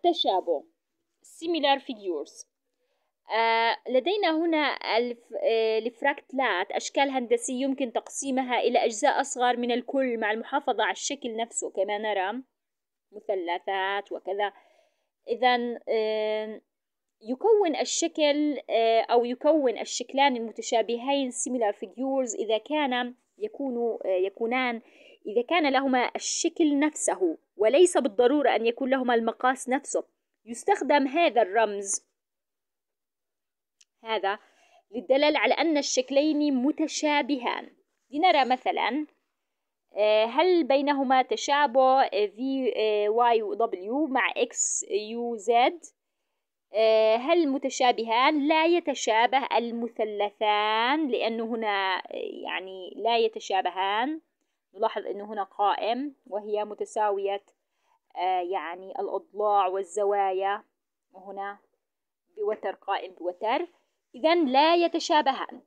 التشابه similar figures. لدينا هنا الفراكتلات أشكال هندسية يمكن تقسيمها إلى أجزاء أصغر من الكل مع المحافظة على الشكل نفسه كما نرى مثلثات وكذا. إذن يكون الشكل أو يكون الشكلان المتشابهين similar figures إذا كان لهما الشكل نفسه وليس بالضرورة أن يكون لهما المقاس نفسه. يستخدم هذا الرمز هذا للدلالة على أن الشكلين متشابهان. لنرى مثلا هل بينهما تشابه v y w مع x u z؟ هل متشابهان؟ لا يتشابه المثلثان لأنه هنا يعني لا يتشابهان. نلاحظ أنه هنا قائم وهي متساوية يعني الأضلاع والزوايا، وهنا بوتر قائم بوتر، إذن لا يتشابهان.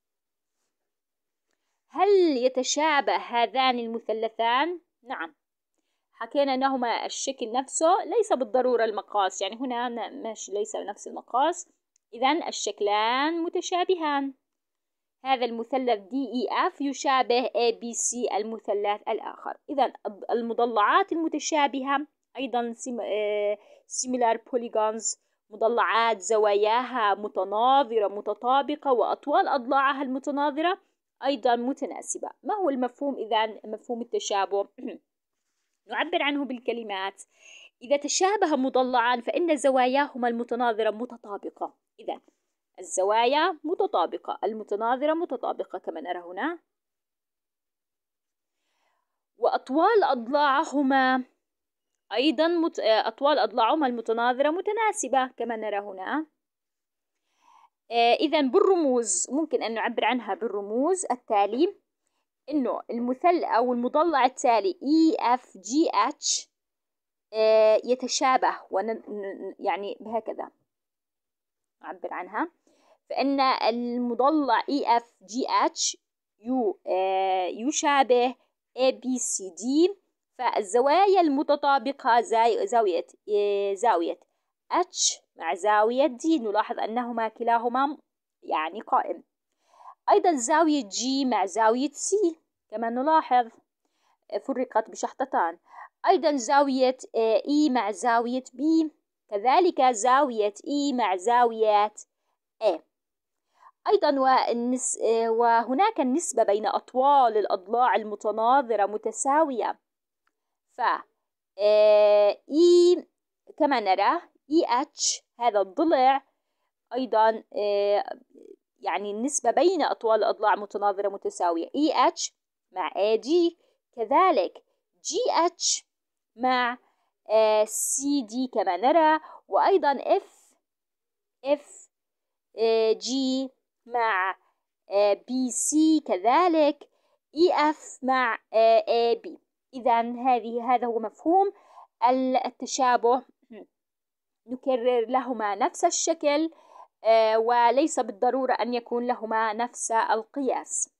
هل يتشابه هذان المثلثان؟ نعم، حكينا أنهما الشكل نفسه ليس بالضرورة المقاس، يعني هنا مش ليس نفس المقاس، إذن الشكلان متشابهان. هذا المثلث DEF يشابه ABC المثلث الآخر. إذن المضلعات المتشابهة أيضا similar polygons، مضلعات زواياها متناظرة متطابقة وأطوال أضلاعها المتناظرة أيضا متناسبة. ما هو المفهوم إذن؟ مفهوم التشابه نعبر عنه بالكلمات: إذا تشابه مضلعان فإن زواياهما المتناظرة متطابقة. إذن الزوايا متطابقة، المتناظرة متطابقة كما نرى هنا، وأطوال أضلاعهما أيضا أطوال أضلاعهما المتناظرة متناسبة كما نرى هنا. إذن بالرموز ممكن أن نعبر عنها بالرموز التالي: إنه أو المضلع التالي EFGH يتشابه، يعني بهكذا نعبر عنها، فإن المضلع EFGH يشابه ABCD، فالزوايا المتطابقة زاوية H مع زاوية D، نلاحظ أنهما كلاهما يعني قائم. أيضا زاوية G مع زاوية C كما نلاحظ فرقت بشحطتان. أيضا زاوية E مع زاوية B، كذلك زاوية E مع زاوية A. أيضا وهناك النسبة بين أطوال الأضلاع المتناظرة متساوية، ف E كما نرى EH هذا الضلع أيضا يعني النسبة بين أطوال الأضلاع متناظرة متساوية، EH مع AG، كذلك GH مع CD كما نرى، وأيضا FG مع BC، كذلك EF مع AB. إذن هذا هو مفهوم التشابه، نكرر لهما نفس الشكل وليس بالضرورة أن يكون لهما نفس القياس.